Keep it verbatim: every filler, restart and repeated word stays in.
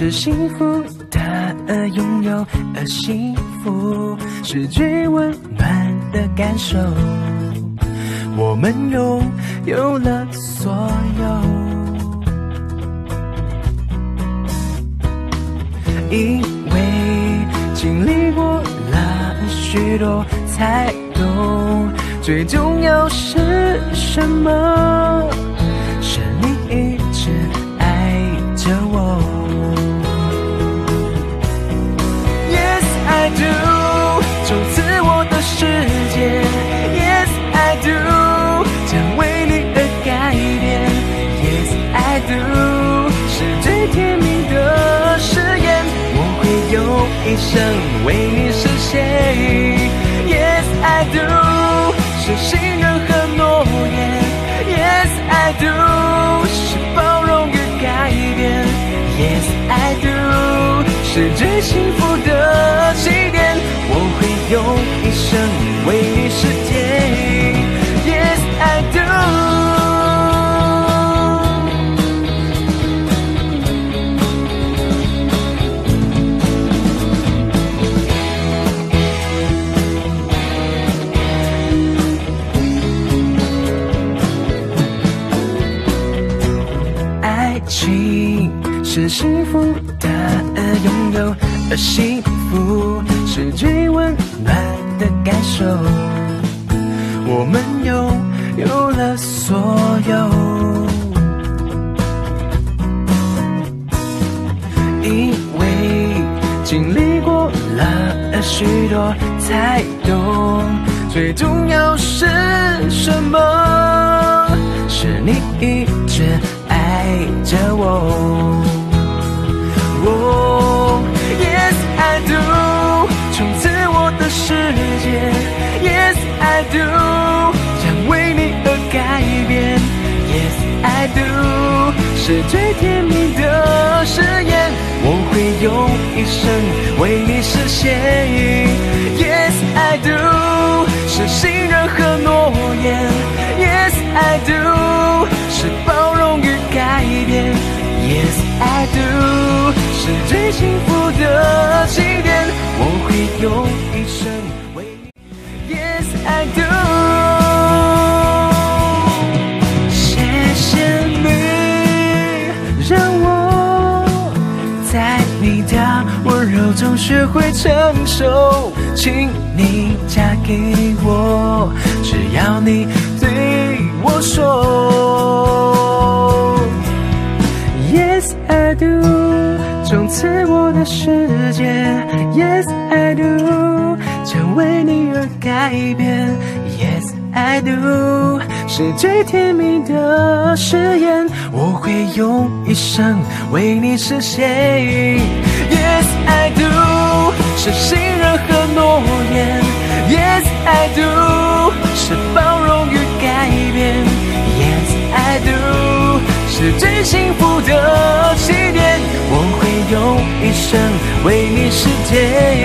是幸福的拥有，而幸福是最温暖的感受。我们拥有了所有，因为经历过了许多，才懂最重要是什么。是你一直爱着我。Yes I do， 从此我的世界 Yes I do， 将为你而改变 Yes I do， 是最甜蜜的誓言，我会用一生为你实现。Yes I do， 是信任和诺言 Yes I do， 是包容与改变 Yes I do， 是最幸福的起点，我会用一生为你实践 Yes I do。爱情是幸福的拥有，而幸福是最温暖的感受。我们拥有了所有，因为经历过了许多，才懂最重要是什么。是你一直爱着我。Oh, yes I do， 从此我的世界 Yes I do， 将为你而改变 Yes I do， 是最甜蜜的誓言，我会用一生为你实现。Yes I do， 是信任和诺言 Yes I do， 是包容与改变 Yes I do， 是最幸福的起点，我会用一生为你 Yes I do。 谢谢你让我在你的温柔中学会成熟，请你嫁给我，只要你对我说 Yes I do， 从此我的世界 Yes I do， 将为你而改变 Yes I do， 是最甜蜜的誓言，我会用一生为你实现。 Yes I do， 是信任和诺言 Yes I do， 是包容与改变 Yes I do， 是最幸福的起点，我会用一生为你实践。